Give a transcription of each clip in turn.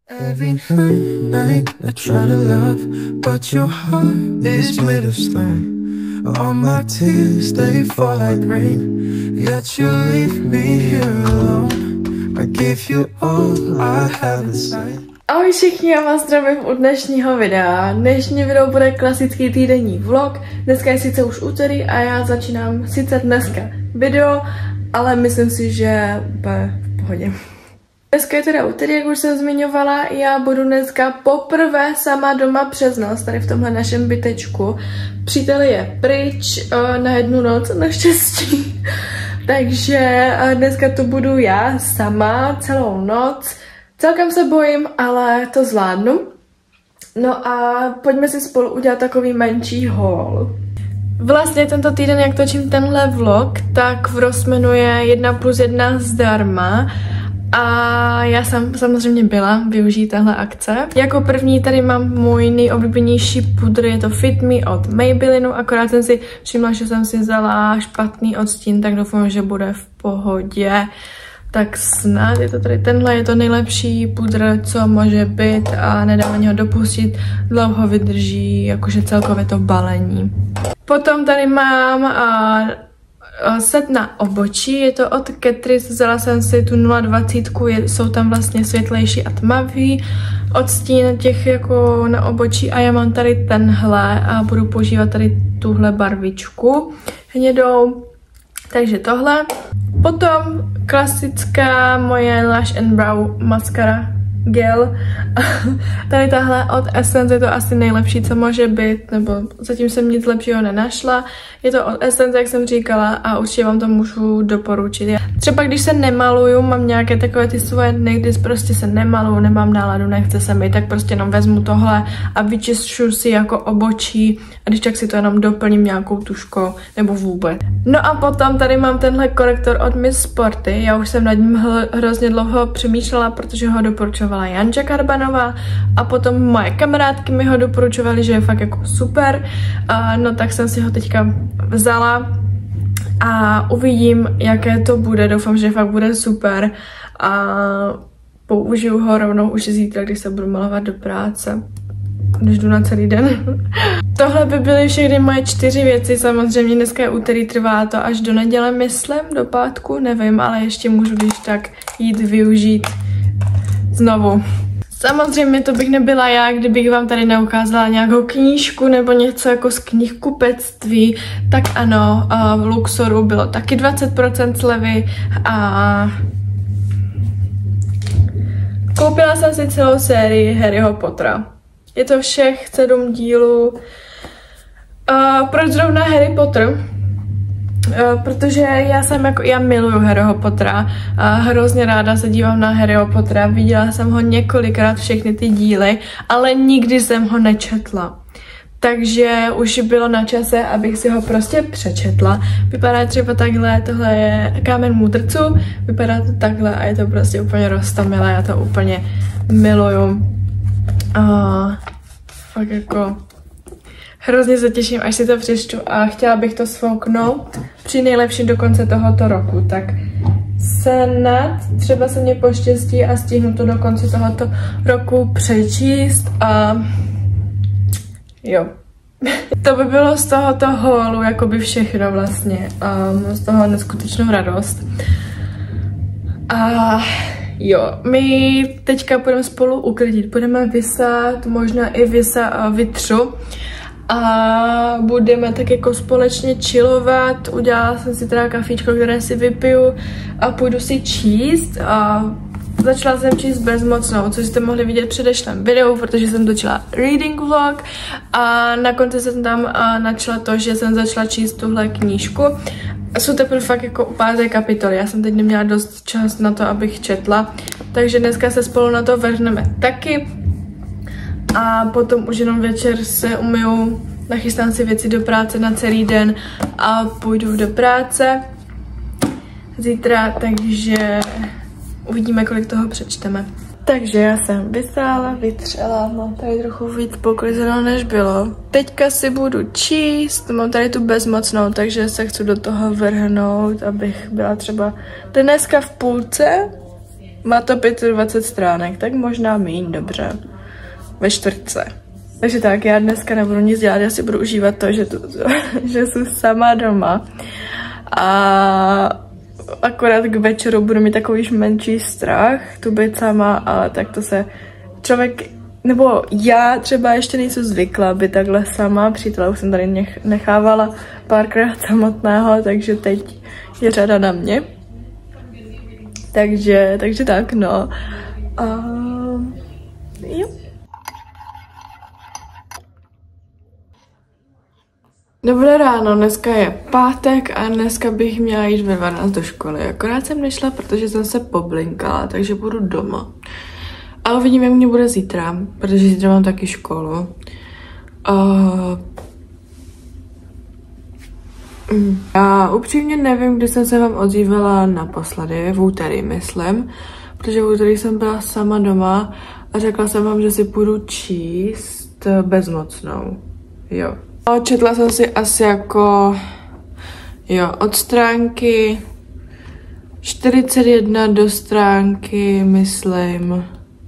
Every night I try to love, but your heart is made of stone. All my tears, they fall like rain, yet you leave me here alone. I give you all I have inside. Ahoj všichni, já vás zdravím u dnešního videa. Dnešní video bude klasický týdenní vlog. Dneska je sice už úterý a já začínám sice dneska video, ale myslím si, že úplně v pohodě. Dneska je teda úterý, jak už jsem zmiňovala, já budu dneska poprvé sama doma přes noc, tady v tomhle našem bytečku. Přítel je pryč na jednu noc, naštěstí. Takže dneska to budu já sama celou noc. Celkem se bojím, ale to zvládnu. No a pojďme si spolu udělat takový menší haul. Vlastně tento týden, jak točím tenhle vlog, tak v Rossmanu je 1+1 zdarma. A já jsem samozřejmě byla využít tahle akce. Jako první tady mám můj nejoblíbenější pudr, je to Fit Me od Maybellinu, akorát jsem si všimla, že jsem si vzala špatný odstín, tak doufám, že bude v pohodě. Tak snad je to tady tenhle, je to nejlepší pudr, co může být a nedá ani ho dopustit, dlouho vydrží, jakože celkově to balení. Potom tady mám set na obočí, je to od Catrice, vzala jsem si tu 020, jsou tam vlastně světlejší a tmavý odstín těch jako na obočí a já mám tady tenhle a budu používat tady tuhle barvičku hnědou, takže tohle. Potom klasická moje Lash and Brow mascara gel. Tady tahle od Essence je to asi nejlepší, co může být, nebo zatím jsem nic lepšího nenašla. Je to od Essence, jak jsem říkala, a určitě vám to můžu doporučit. Třeba když se nemaluju, mám nějaké takové ty svoje dny, kdy prostě se nemaluju, nemám náladu, nechce se mi, tak prostě jenom vezmu tohle a vyčišťuji si jako obočí a když tak si to jenom doplním nějakou tuškou nebo vůbec. No a potom tady mám tenhle korektor od Miss Sporty, já už jsem nad ním hrozně dlouho přemýšlela, protože ho doporučovala Janča Karbanová a potom moje kamarádky mi ho doporučovaly, že je fakt jako super. No tak jsem si ho teďka vzala a uvidím, jaké to bude. Doufám, že fakt bude super a použiju ho rovnou už zítra, když se budu malovat do práce, když jdu na celý den. Tohle by byly všechny moje 4 věci, samozřejmě dneska je úterý, trvá to až do neděle, myslím, do pátku, nevím, ale ještě můžu když tak jít využít znovu. Samozřejmě to bych nebyla já, kdybych vám tady neukázala nějakou knížku nebo něco jako z knihkupectví, tak ano, v Luxoru bylo taky 20% slevy a koupila jsem si celou sérii Harryho Pottera. Je to všech 7 dílů. Proč zrovna Harry Potter? Protože já miluju Harryho Pottera a hrozně ráda se dívám na Harryho Pottera, viděla jsem ho několikrát všechny ty díly, ale nikdy jsem ho nečetla. Takže už bylo na čase, abych si ho prostě přečetla. Vypadá třeba takhle, tohle je Kámen mudrců, vypadá to takhle a je to prostě úplně roztomilé, já to úplně miluju. Fakt jako hrozně se těším, až si to přečtu a chtěla bych to sfouknout při nejlepším do konce tohoto roku, tak snad třeba se mě poštěstí a stihnu to do konce tohoto roku přečíst a jo. To by bylo z tohoto haulu jakoby všechno vlastně a mám z toho neskutečnou radost. A jo, my teďka budeme spolu uklidit, budeme vysát, možná i vytřu. A budeme tak jako společně chillovat, udělala jsem si teda kafíčko, které si vypiju a půjdu si číst a začala jsem číst Bezmocnou, což jste mohli vidět v předešlém videu, protože jsem točila reading vlog a na konci jsem tam načala to, že jsem začala číst tuhle knížku. Jsou teprve fakt jako u 5. kapitoly, já jsem teď neměla dost čas na to, abych četla, takže dneska se spolu na to vrhneme taky. A potom už jenom večer se umyju, nachystám si věci do práce na celý den a půjdu do práce zítra, takže uvidíme, kolik toho přečteme. Takže já jsem vysála, vytřela, mám tady trochu víc poklizeno, než bylo. Teďka si budu číst, mám tady tu Bezmocnou, takže se chci do toho vrhnout, abych byla třeba dneska v půlce. Má to 25 stránek, tak možná míň, dobře. Ve čtvrtce. Takže tak, já dneska nebudu nic dělat, já si budu užívat to, že jsem sama doma. A akorát k večeru budu mít takový už menší strach, tu být sama, ale tak to se člověk, nebo já třeba ještě nejsem zvyklá být takhle sama, přítele už jsem tady nechávala párkrát samotného, takže teď je řada na mě. Takže tak, no. Jo. Dobré ráno, dneska je pátek a dneska bych měla jít ve 12 do školy. Akorát jsem nešla, protože jsem se poblinkala, takže budu doma. A uvidím, jak mě bude zítra, protože zítra mám taky školu. Já upřímně nevím, kdy jsem se vám ozývala naposledy, v úterý myslím, protože v úterý jsem byla sama doma a řekla jsem vám, že si půjdu číst bezmocnou. Jo. Četla jsem si asi jako, od stránky 41 do stránky, myslím,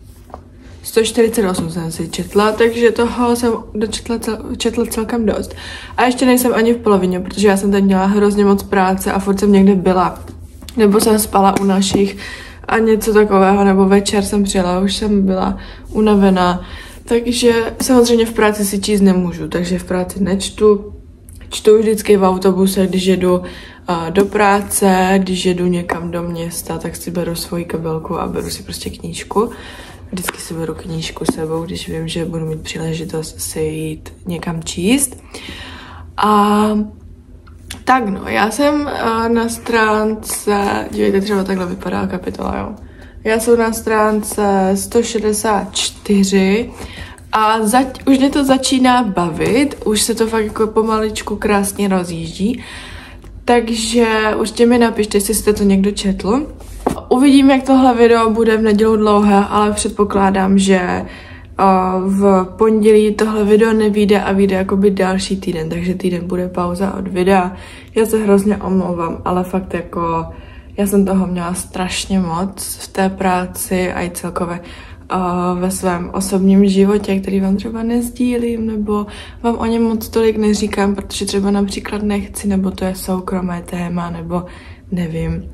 148 jsem si četla, takže toho jsem četla celkem dost. A ještě nejsem ani v polovině, protože já jsem teď měla hrozně moc práce a furt jsem někde byla. Nebo jsem spala u našich a něco takového, nebo večer jsem přijela, už jsem byla unavená. Takže samozřejmě v práci si číst nemůžu, takže v práci nečtu. Čtu vždycky v autobuse, když jedu do práce, když jedu někam do města, tak si beru svoji kabelku a beru si prostě knížku. Vždycky si beru knížku s sebou, když vím, že budu mít příležitost si jít někam číst. A tak no, já jsem na stránce, dívejte, třeba takhle vypadá kapitola, jo. Já jsem na stránce 164 a už mě to začíná bavit, už se to fakt jako pomaličku krásně rozjíždí, takže určitě mi napište, jestli jste to někdo četl. Uvidím, jak tohle video bude v neděli dlouhé, ale předpokládám, že v pondělí tohle video nevyjde a vyjde jakoby další týden, takže týden bude pauza od videa. Já se hrozně omlouvám, ale fakt jako já jsem toho měla strašně moc v té práci a i celkově ve svém osobním životě, který vám třeba nezdílím, nebo vám o něm moc tolik neříkám, protože třeba například nechci, nebo to je soukromé téma, nebo nevím.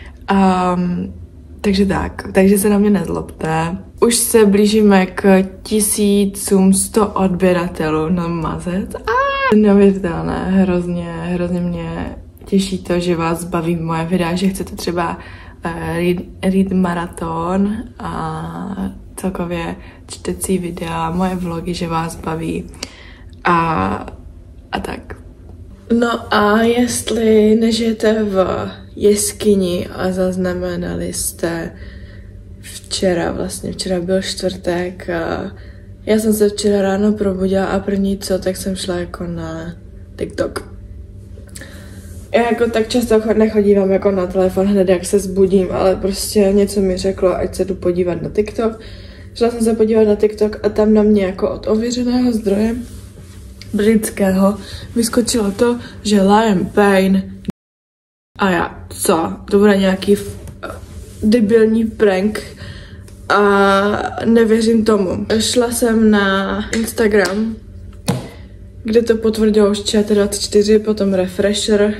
Takže se na mě nezlobte. Už se blížíme k 1100 odběratelů na mazec. Neuvěřitelné, hrozně mě těší to, že vás baví moje videa, že chcete třeba read maraton a celkově čtecí videa, moje vlogy, že vás baví a tak. No a jestli nežijete v jeskyni a zaznamenali jste včera byl čtvrtek a já jsem se včera ráno probudila a první co, tak jsem šla jako na TikTok. Já jako tak často nechodívám jako na telefon hned, jak se zbudím, ale prostě něco mi řeklo, ať se jdu podívat na TikTok. Šla jsem se podívat na TikTok a tam na mě jako od ověřeného zdroje britského vyskočilo to, že Liam Payne a já, co? To bude nějaký debilní prank a nevěřím tomu. Šla jsem na Instagram, kde to potvrdilo už ČT24, potom Refresher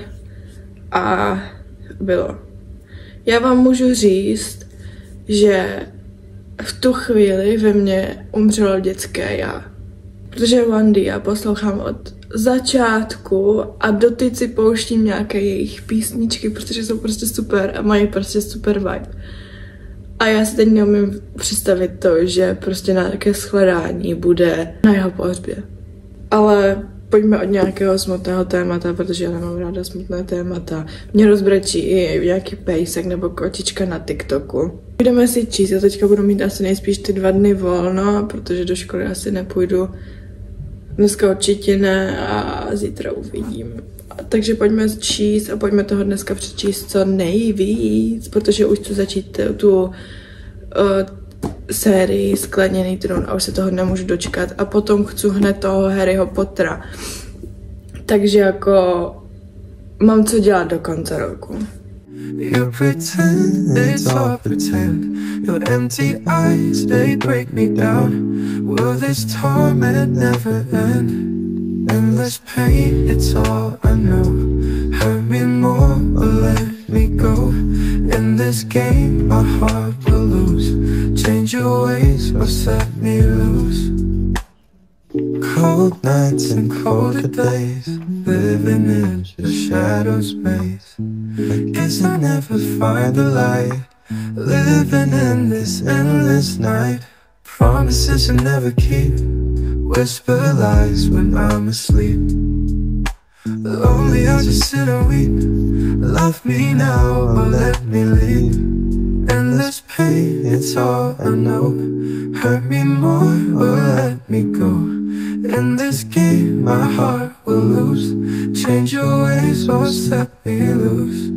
a bylo. Já vám můžu říct, že v tu chvíli ve mně umřelo dětské já. Protože Wandy já poslouchám od začátku a doteď si pouštím nějaké jejich písničky, protože jsou prostě super a mají prostě super vibe. A já si teď neumím představit to, že prostě na nějaké shledání bude na jeho pohřbě. Ale pojďme od nějakého smutného témata, protože já nemám ráda smutné témata. Mě rozbrečí i nějaký pejsek nebo kočička na TikToku. Budeme si číst, já teďka budu mít asi nejspíš ty 2 dny volno, protože do školy asi nepůjdu. Dneska určitě ne a zítra uvidím. Takže pojďme číst a pojďme toho dneska přečíst co nejvíc, protože už chci začít tu sérii Skleněný trůn a už se toho nemůžu dočkat. A potom chci hned toho Harryho Pottera. Takže jako mám co dělat do konce roku. You pretend it's all pretend. Your empty eyes, they break me down. Will this torment never end? Endless pain, it's all I know. Hurt me more or let me go. In this game, my heart will lose. Change your ways or set me loose. Cold nights and colder days, living in the shadows maze. Guess I never find the light, living in this endless night. Promises I never keep, whisper lies when I'm asleep. Lonely, I'll just sit and weep. Love me now or let me leave. Endless pain, it's all I know. Hurt me more or let me go. In this game, my heart will lose. Change your ways or set me loose.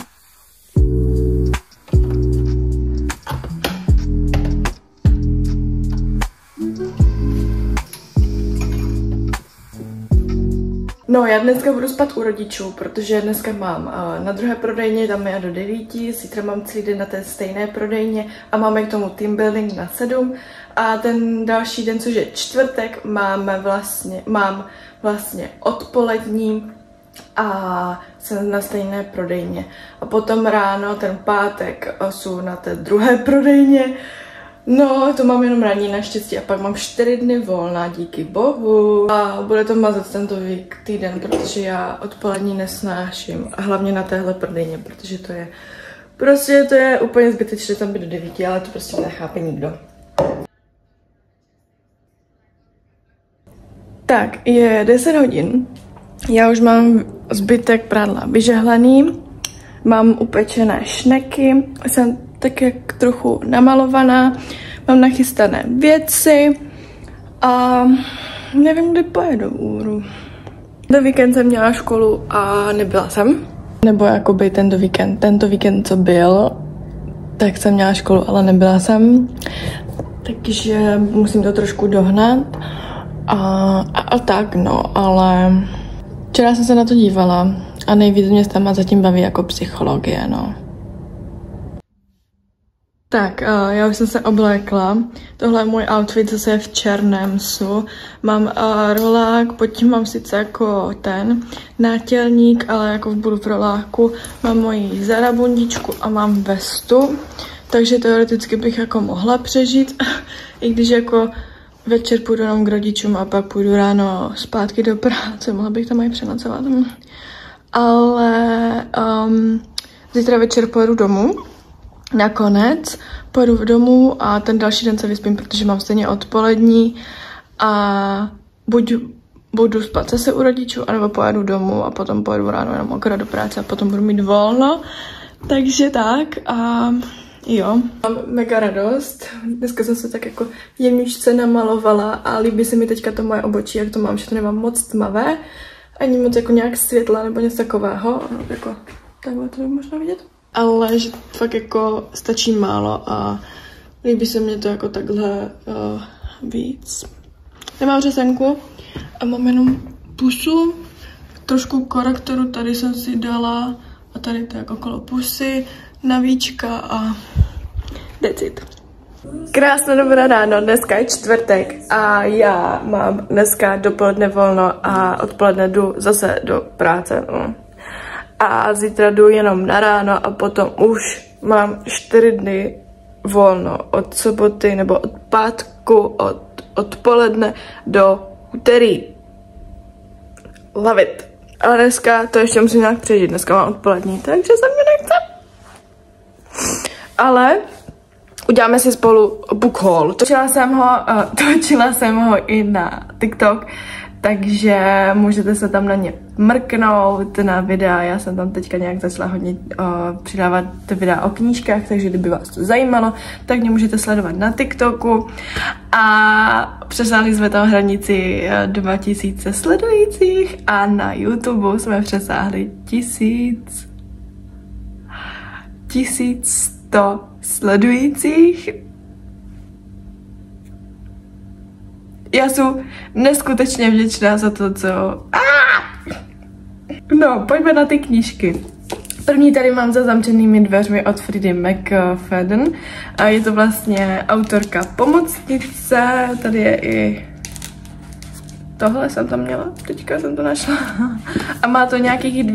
No, já dneska budu spát u rodičů, protože dneska mám na druhé prodejně, tam je do 9, zítra mám celý den na té stejné prodejně a máme k tomu team building na 7 a ten další den, což je čtvrtek, mám vlastně odpolední a jsem na stejné prodejně. A potom ráno, ten pátek, jsou na té druhé prodejně. No, to mám jenom ranní naštěstí a pak mám 4 dny volna, díky bohu. A bude to mazat tento týden, protože já odpolední nesnáším. A hlavně na téhle prodejně, protože to je prostě to je úplně zbytečné tam být do 9, ale to prostě nechápe nikdo. Tak, je 10 hodin. Já už mám zbytek prádla vyžehlaný. Mám upečené šneky. Jsem tak jak trochu namalovaná, mám nachystané věci a nevím, kdy pojedu úru. Do víkend jsem měla školu a nebyla jsem. Nebo jakoby tento víkend, co byl, tak jsem měla školu, ale nebyla jsem. Takže musím to trošku dohnat. A tak no, ale včera jsem se na to dívala a nejvíc mě tam zatím baví jako psychologie, no. Tak, já už jsem se oblékla. Tohle je můj outfit, zase je v černém su. Mám rolák, pod tím mám sice jako ten nátělník, ale jako budu v roláku. Mám moji Zara bundičku a mám vestu. Takže teoreticky bych jako mohla přežít, i když jako večer půjdu jenom k rodičům a pak půjdu ráno zpátky do práce. Mohla bych tam i přenocovat. Ale zítra večer pojedu domů. Nakonec pojedu domů a ten další den se vyspím, protože mám stejně odpolední a buď budu spát zase u rodičů, anebo pojedu domů a potom pojedu ráno jenom akorát do práce a potom budu mít volno. Takže tak a jo. Mám mega radost. Dneska jsem se tak jako jemničce namalovala a líbí se mi teďka to moje obočí, jak to mám, že to nemám moc tmavé, ani moc jako nějak světla nebo něco takového. Jako takhle to možná vidět. Ale že fakt jako stačí málo a líbí se mě to jako takhle víc. Nemám řesenku a mám jenom pusu, trošku korektoru, tady jsem si dala a tady to jako okolo pusy, navíčka a that's it. Krásné dobré ráno, dneska je čtvrtek a já mám dneska dopoledne volno a odpoledne jdu zase do práce. No. A zítra jdu jenom na ráno a potom už mám 4 dny volno od soboty nebo od pátku, od odpoledne do úterý. Love it. Ale dneska to ještě musím nějak přežít, dneska mám odpolední, takže se mě nechce. Ale uděláme si spolu book haul. Točila jsem ho i na TikTok, takže můžete se tam na ně mrknout na videa. Já jsem tam teďka nějak začala hodně přidávat videa o knížkách, takže kdyby vás to zajímalo, tak mě můžete sledovat na TikToku. A přesáhli jsme tam hranici 2000 sledujících a na YouTube jsme přesáhli 1100 sledujících. Já jsem neskutečně vděčná za to, co... No, pojďme na ty knížky. První tady mám za zamčenými dveřmi od Fridy McFadden a je to vlastně autorka pomocnice, tady je i tohle jsem tam měla, teďka jsem to našla a má to nějakých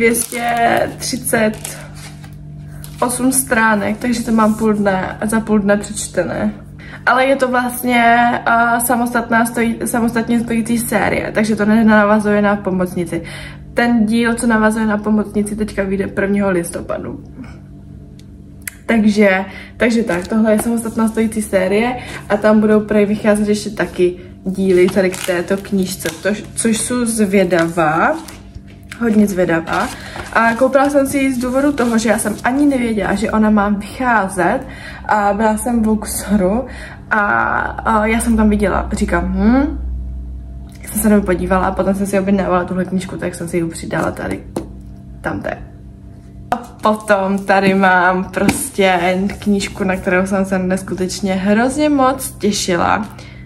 238 stránek, takže to mám za půl dne přečtené. Ale je to vlastně samostatně stojící série, takže to nenavazuje na pomocnici. Ten díl, co navazuje na pomocnici, teďka vyjde 1. listopadu. Takže tak, tohle je samostatná stojící série a tam budou prej vycházet ještě taky díly tady k této knížce, což jsou zvědavá, hodně zvědavá. A koupila jsem si ji z důvodu toho, že já jsem ani nevěděla, že ona má vycházet a byla jsem v Luxoru a já jsem tam viděla, říkám, jsem se na to podívala a potom jsem si objednávala tuhle knížku, tak jsem si ji přidala tady, tamte. A potom tady mám prostě knížku, na kterou jsem se neskutečně hrozně moc těšila.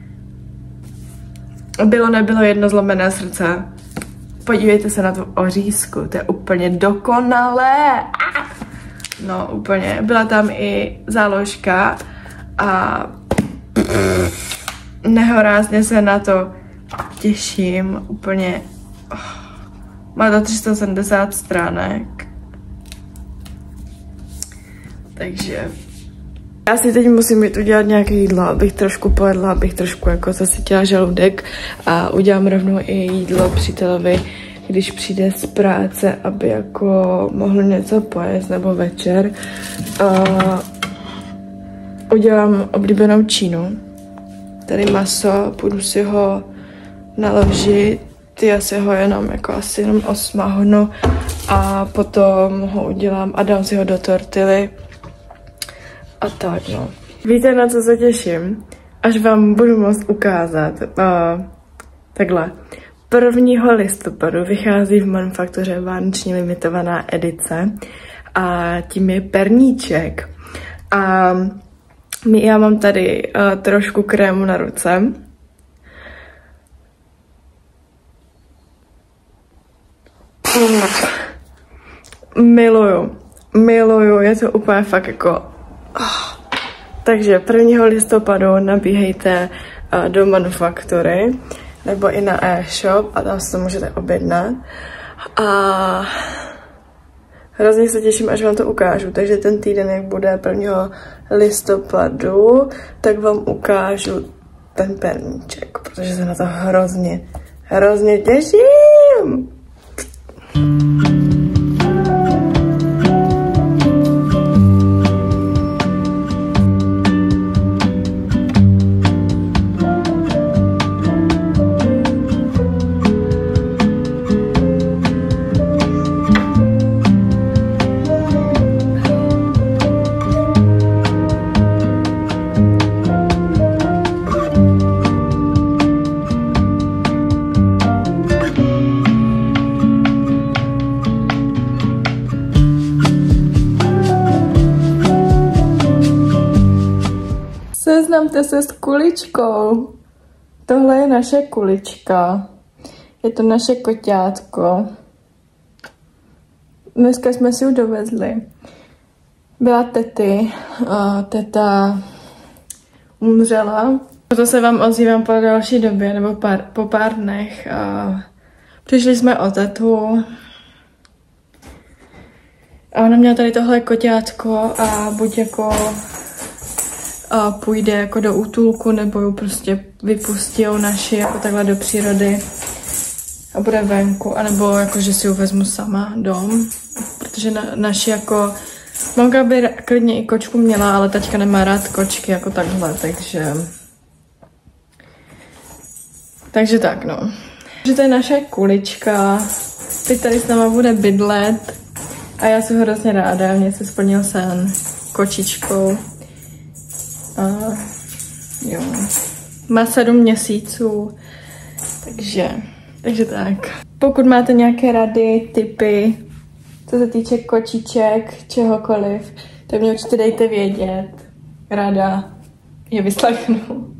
Bylo nebylo jedno zlomené srdce. Podívejte se na tu ořízku, to je úplně dokonalé. No úplně, byla tam i záložka a nehorázně se na to těším, úplně. Má to 370 stránek. Takže já si teď musím jít udělat nějaké jídlo, abych trošku pojedla, abych trošku jako zasytila žaludek a udělám rovnou i jídlo přítelovi, když přijde z práce, aby jako mohl něco pojést nebo večer. Udělám oblíbenou čínu. Tady maso, půjdu si ho naložit, já si ho jenom osmahnu a potom ho udělám a dám si ho do tortily. A tak, no. Víte, na co se těším? Až vám budu moct ukázat. Takhle. 1. listopadu vychází v Manufaktuře vánoční limitovaná edice a tím je perníček. A já mám tady trošku krému na ruce. Miluju, je to úplně fakt jako. Takže 1. listopadu nabíhejte do Manufaktury nebo i na e-shop a tam si to můžete objednat. A hrozně se těším, až vám to ukážu. Takže ten týden, jak bude 1. listopadu, tak vám ukážu ten perníček, protože se na to hrozně těším. Seznamte se s kuličkou. Tohle je naše kulička. Je to naše koťátko. Dneska jsme si ji dovezli. Byla tety. Teta umřela. Proto se vám ozývám po další době, nebo po pár dnech. Přišli jsme o tetu. A ona měla tady tohle koťátko a buď jako půjde jako do útulku, nebo ji prostě vypustijou naši jako takhle do přírody a bude venku, anebo jako, že si ji vezmu sama dom, protože naši jako, mamka by klidně i kočku měla, ale taťka nemá rád kočky jako takhle, takže tak, no. Takže to je naše kulička, teď tady s náma bude bydlet a já jsem hrozně ráda, mně se splnil sen kočičkou. Jo. Má 7 měsíců, takže tak. Pokud máte nějaké rady, tipy, co se týče kočiček, čehokoliv, tak mě určitě dejte vědět. Ráda je vyslechnu.